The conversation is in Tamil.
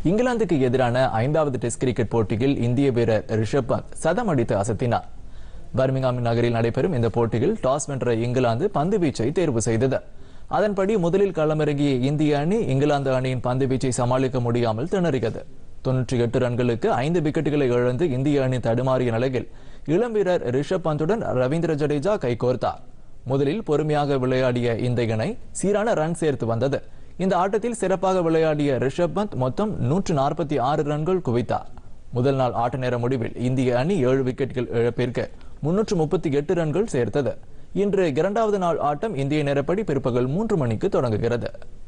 இங்கிலாந்துக்கு எதிரான 5வது டெஸ்ட் கிரிக்கெட் போட்டியில் இந்திய வீரர் ரிஷப் பந்த் சதம் அடித்து அசத்தினார். பர்மிங்ஹாம் நகரில் நடைபெறும் இந்த போட்டியில் டாஸ் வென்ற இங்கிலாந்து பந்து வீச்சை தேர்வு செய்தது. அதன்படி முதலில் களமிறங்கிய இந்திய அணி இங்கிலாந்து அணியின் பந்து வீச்சை சமாளிக்க முடியாமல் திணறியது. 98 ரன்களுக்கு 5 விக்கெட்டுகளை இழந்து இந்திய அணி தடுமாறிய நிலையில் இளம் வீரர் ரிஷப் பந்துடன் ரவீந்திர ஜடேஜா கைகோர்த்தார். முதலில் பொறுமையாக விளையாடிய இந்த இணை சீரான ரன் சேர்த்து வந்தது. இந்த ஆட்டத்தில் சிறப்பாக விளையாடிய ரிஷப் பந்த் மொத்தம் 146 ரன்கள் குவித்தார். முதல் நாள் ஆட்ட நேர முடிவில் இந்திய அணி 7 விக்கெட்டுகள் இழப்பிற்கு 338 ரன்கள் சேர்த்தது. இன்று இரண்டாவது நாள் ஆட்டம் இந்திய நேரப்படி பிற்பகல் 3 மணிக்கு தொடங்குகிறது.